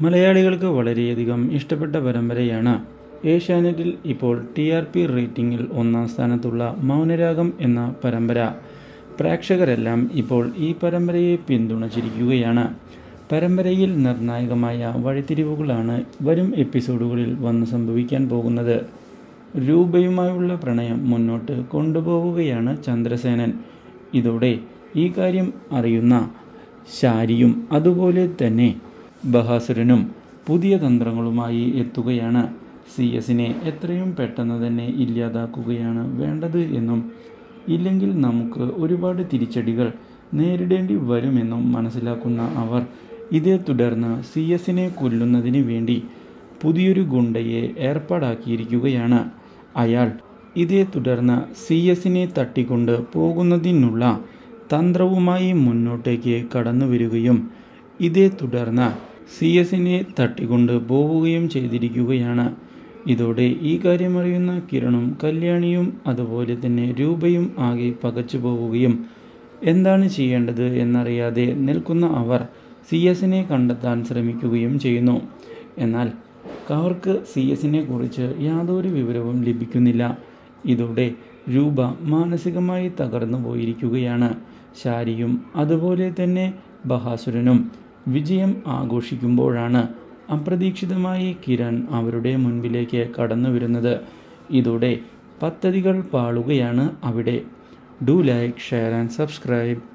മലയാളികൾക്ക് വളരെയധികം ഇഷ്ടപ്പെട്ട പരമ്പരയാണ്. ഏഷ്യാനെറ്റിൽ ഇപ്പോൾ TRP റേറ്റിംഗിൽ 1-ാം സ്ഥാനത്തുള്ള മൗനരാഗം എന്ന പരമ്പര. പ്രേക്ഷകരെല്ലാം ഇപ്പോൾ ഈ പരമ്പരയെ പിന്തുണച്ചിരിക്കുകയാണ്. പരമ്പരയിൽ നിർണായകമായ വഴിത്തിരിവുകളാണ് വരും എപ്പിസോഡുകളിൽ വന്ന് സംഭവിക്കാൻ പോകുന്നത്. രൂപയുമായുള്ള പ്രണയം മുന്നോട്ട് കൊണ്ടുപോവുകയാണ് ചന്ദ്രസേനൻ. ഇതോടെ ഈ കാര്യം അറിയുന്ന ശാരിയും അതുപോലെ തന്നെ ബഹാസുരനും പുതിയ തന്ത്രങ്ങളുമായി എത്തുകയാണ്. CS-നെ എത്രയും പെട്ടെന്ന് തന്നെ ഇല്ലാതാക്കുകയാണ് വേണ്ടത് എന്നും ഇല്ലെങ്കിൽ നമുക്ക് ഒരുപാട് തിരിച്ചടികൾ നേരിടേണ്ടി വരുമെന്നും മനസ്സിലാക്കുന്ന അവർ ഇതേ തുടർന്ന് CS-നെ കൊല്ലുന്നതിന് വേണ്ടി പുതിയൊരു ഗുണ്ടയെ ഏർപ്പാടാക്കിയിരിക്കുകയാണ്. അയാൾ ഇതേ തുടർന്ന് CS-നെ തട്ടിക്കൊണ്ട് പോകുന്നതിനുള്ള തന്ത്രവുമായി മുന്നോട്ടേക്ക് കടന്നു വരികയും ഇതേ തുടർന്ന് CS-നെ തട്ടിക്കൊണ്ട് പോവുകയും ചെയ്തിരിക്കുകയാണ്. ഇതോടെ ഈ കാര്യമറിയുന്ന കിരണും കല്യാണിയും അതുപോലെ തന്നെ രൂപയും ആകെ പകച്ചു പോവുകയും എന്താണ് ചെയ്യേണ്ടത് എന്നറിയാതെ നിൽക്കുന്ന അവർ CS-നെ കണ്ടെത്താൻ ശ്രമിക്കുകയും ചെയ്യുന്നു. എന്നാൽ അവർക്ക് CS-നെ കുറിച്ച് യാതൊരു വിവരവും ലഭിക്കുന്നില്ല. ഇതോടെ രൂപ മാനസികമായി തകർന്നു പോയിരിക്കുകയാണ്. ശാരിയും അതുപോലെ തന്നെ ബഹാസുരനും വിജയം ആഘോഷിക്കുമ്പോഴാണ് അപ്രതീക്ഷിതമായി കിരൺ അവരുടെ മുൻപിലേക്ക് കടന്നു വരുന്നത്. ഇതോടെ പദ്ധതികൾ പാളുകയാണ് അവിടെ. Do like, share and subscribe.